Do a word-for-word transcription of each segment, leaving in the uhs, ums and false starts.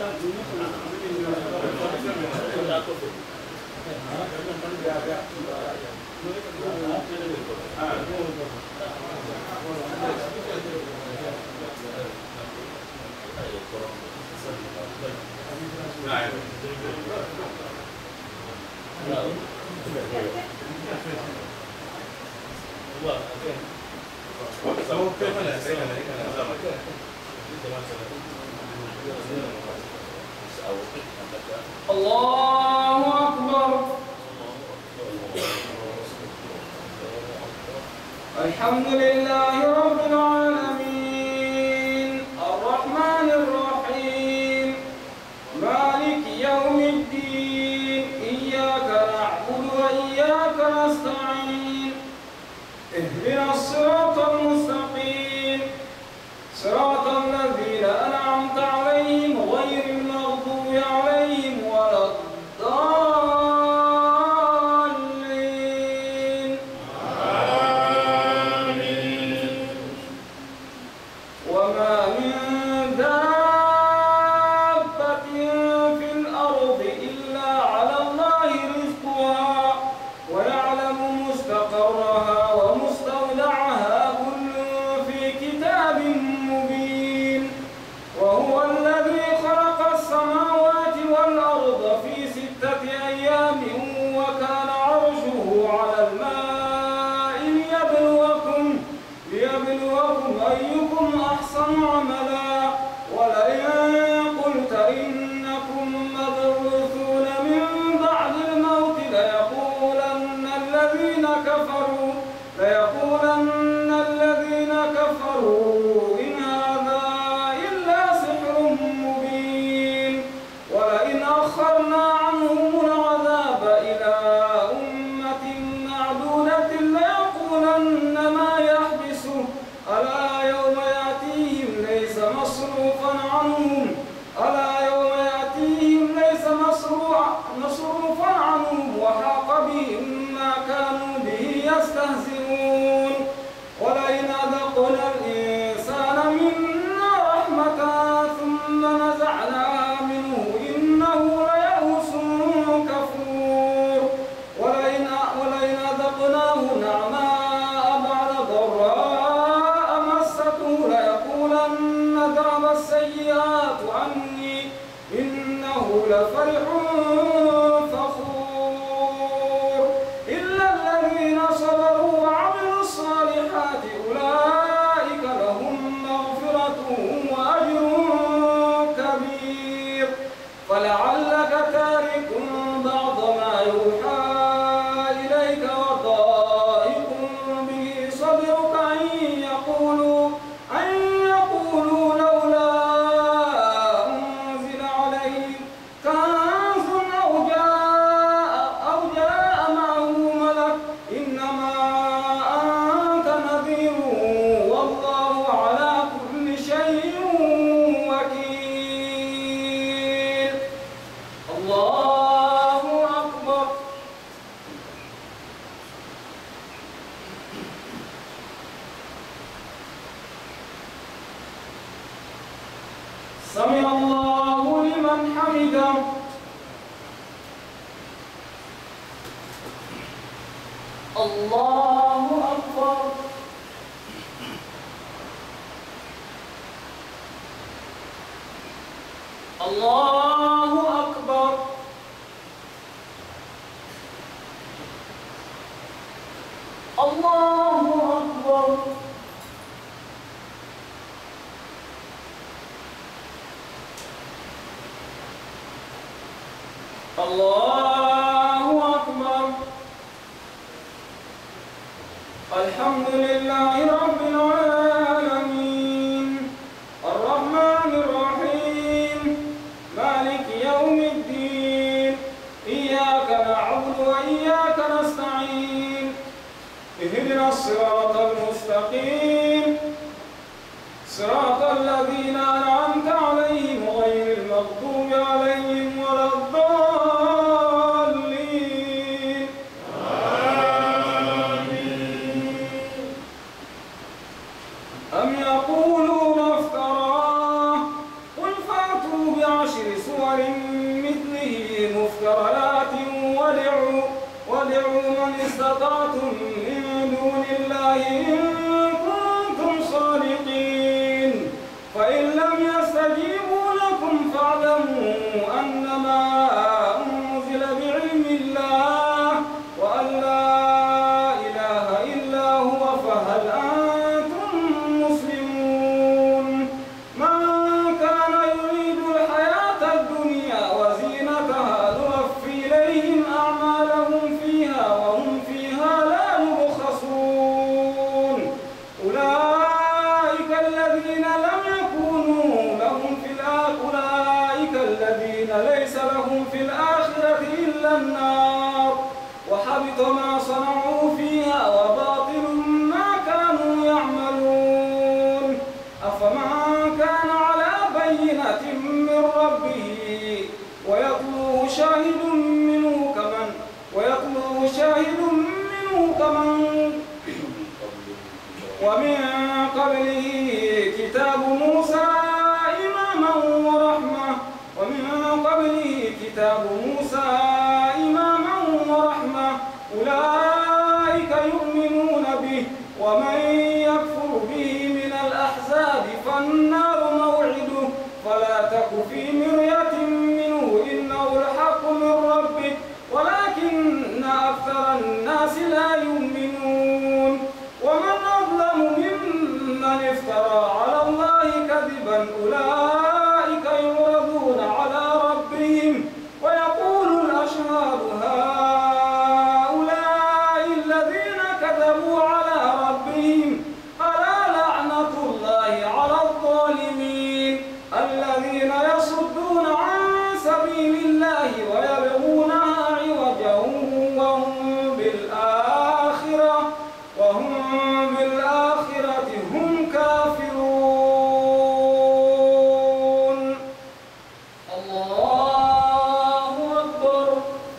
الله أكبر. الحمد لله رب العالمين الرحمن الرحيم مالك يوم الدين إياك نعبد وإياك نستعين اهدنا الصراط المستقيم صراط الذين أنعمت عليهم غير المغضوب عليهم ولا الضالين آمين. وما من دابة في الأرض إلا على الله رزقها ويعلم مستقرها ومستودعها كل في كتاب مبين. وهو الذي خلق السماوات والأرض في ستة أيام وكان عرشه على الماء ليبلوكم ليبلوكم أيكم أحسن عملا. ولئن قلت إنكم مبعوثون من بعد الموت ليقولن الذين كفروا ليقولن الذين كفروا إن هذا إلا سحر مبين. ولئن أخرنا عنهم العذاب إلى أمة معدودة ليقولن ما يحبسه ألا يوم يأتيهم ليس مصروفا عنهم ألا يوم يأتيهم ليس مصروفا عنهم وحاق بهم ما كانوا به يستهزئون. ولئن أذقنا الإنسان منا رحمة ثم نزعناها منه إنه ليئوس كفور. ولئن ولئن أذقناه نعماء بعد ضراء مسته ليقولن ذهب السيئات عني إنه لفرح فخور. إلا الذين صبروا وعملوا الصالحات أولئك لهم مغفرة وأجر كبير. فلعلك تارك بعض ما يوحى إليك وضائق به صدرك أن يقولوا أن يقولوا لولا أنزل عليه كنز أو جاء أو جاء معه ملك إنما أنت نذير والله على كل شيء وكيل. الله أكبر. سمع الله لمن حمده. الله أكبر. الله أكبر. الله أكبر. الله أكبر. الحمد لله رب العالمين الرحمن الرحيم مالك يوم الدين إياك نعبد وإياك نستعين اهدنا الصراط المستقيم صراط الذين أنعمت عليهم غير المغضوب عليهم ولا الضالين آمين. أم يقولون افتراه قل فأتوا بعشر بشر مثله مفتريات ودعوا ودعوا من استطعتم من دون الله إن كنتم صادقين فإن لم يستجيبوا لكم فاعلموا أنما أنزل بعلم الله وأن لا إله إلا هو فهل أنتم مسلمون من كان يريد الحياة الدنيا وزينتها نوفي إليهم أعمالهم فيها وهم فيها لا يبخسون أولئك الذين لم يكونوا لهم في الآخرة أولئك الذين ليس لهم في الآخرة إلا النار وحبط ما صنعوا فيها وباطل ما كانوا يعملون أفمن كان على بينة من ربه ويتلوه شاهد منه كمن ويتلوه شاهد منه كمن ومن قبله كتاب موسى إماما ورحمة ومن قبله كتاب موسى إماما ورحمة أولئك يؤمنون به ومن يكفر به من الأحزاب فالنار موعده فلا تك في مرية منه إنه الحق من ربك ولكن أكثر الناس لا يؤمنون ومن أظلم ممن افترى على الله كذبا أولئك يعرضون على ربهم ويقول الأشهاد هؤلاء الذين كذبوا على ربهم ألا لعنة الله على الظالمين الذين يصدون عن سبيل الله ويبغونها عوجا وهم بالآخرة وهم بالآخرة هم كافرون الله أكبر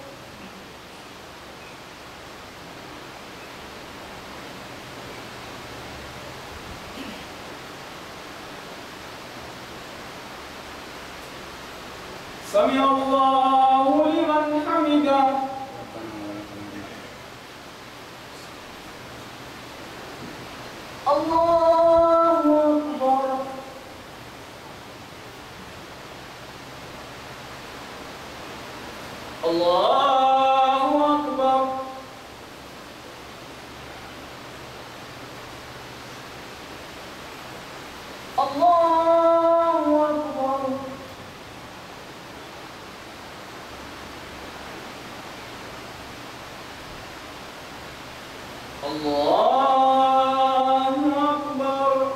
سمع الله لمن حمده الله أكبر الله أكبر الله أكبر الله أكبر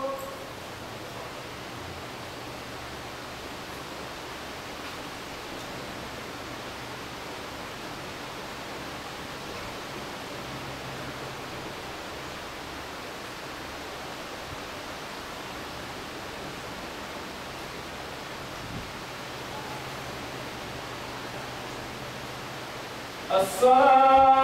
الصلاة